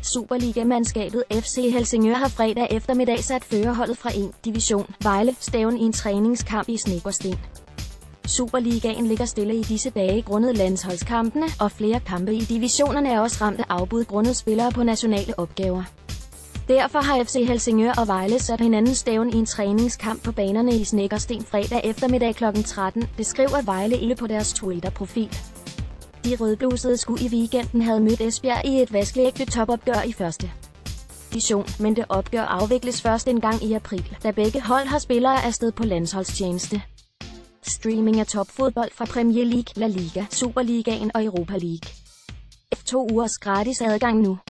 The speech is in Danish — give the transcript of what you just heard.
Superliga-mandskabet FC Helsingør har fredag eftermiddag sat førerholdet fra 1. division, Vejle, stævn i en træningskamp i Snekkersten. Superligaen ligger stille i disse dage grundet landsholdskampene, og flere kampe i divisionerne er også ramt af afbud grundet spillere på nationale opgaver. Derfor har FC Helsingør og Vejle sat hinanden stævn i en træningskamp på banerne i Snekkersten fredag eftermiddag kl. 13, det skriver Vejle Ilde på deres Twitter-profil. De rødblusede skulle i weekenden have mødt Esbjerg i et vaskeægte topopgør i 1. division, men det opgør afvikles først en gang i april, da begge hold har spillere afsted på landsholdstjeneste. Streaming af topfodbold fra Premier League, La Liga, Superligaen og Europa League. 2 ugers gratis adgang nu.